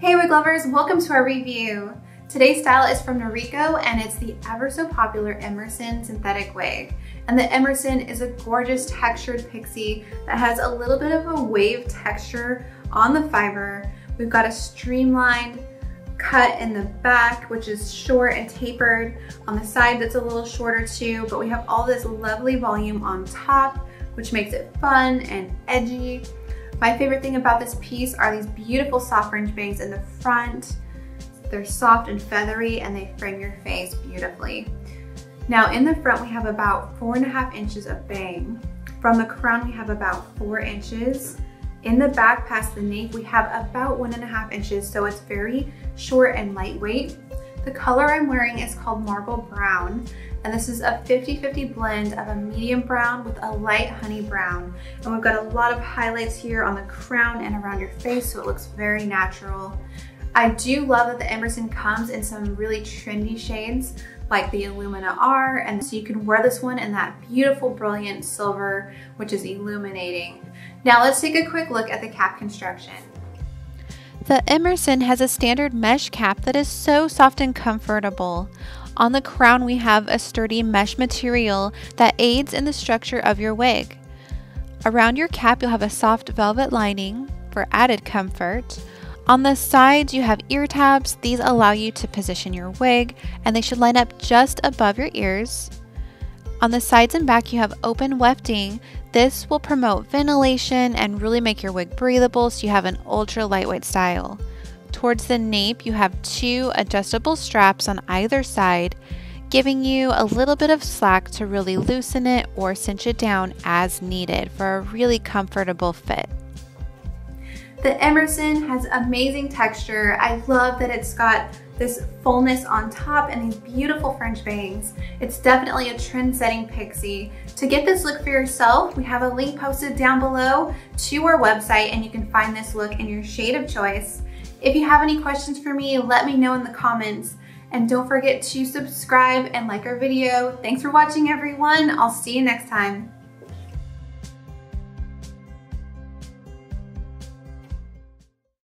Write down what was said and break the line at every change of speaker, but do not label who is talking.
Hey wig lovers, welcome to our review. Today's style is from Noriko and it's the ever so popular Emerson synthetic wig. And the Emerson is a gorgeous textured pixie that has a little bit of a wave texture on the fiber. We've got a streamlined cut in the back, which is short and tapered. On the side that's a little shorter too, but we have all this lovely volume on top, which makes it fun and edgy. My favorite thing about this piece are these beautiful soft fringe bangs in the front. They're soft and feathery and they frame your face beautifully. Now in the front we have about 4.5 inches of bang. From the crown we have about 4 inches. In the back past the nape we have about 1.5 inches, so it's very short and lightweight. The color I'm wearing is called Marble Brown, and this is a 50-50 blend of a medium brown with a light honey brown. And we've got a lot of highlights here on the crown and around your face, so it looks very natural. I do love that the Emerson comes in some really trendy shades like the Illumina R, and so you can wear this one in that beautiful brilliant silver, which is illuminating. Now let's take a quick look at the cap construction.
The Emerson has a standard mesh cap that is so soft and comfortable. On the crown we have a sturdy mesh material that aids in the structure of your wig. Around your cap you'll have a soft velvet lining for added comfort. On the sides you have ear tabs. These allow you to position your wig and they should line up just above your ears. On the sides and back you have open wefting. This will promote ventilation and really make your wig breathable so you have an ultra lightweight style. Towards the nape you have 2 adjustable straps on either side, giving you a little bit of slack to really loosen it or cinch it down as needed for a really comfortable fit.
The Emerson has amazing texture. I love that it's got this fullness on top and these beautiful French bangs. It's definitely a trend-setting pixie. To get this look for yourself, we have a link posted down below to our website and you can find this look in your shade of choice. If you have any questions for me, let me know in the comments. And don't forget to subscribe and like our video. Thanks for watching everyone. I'll see you next time.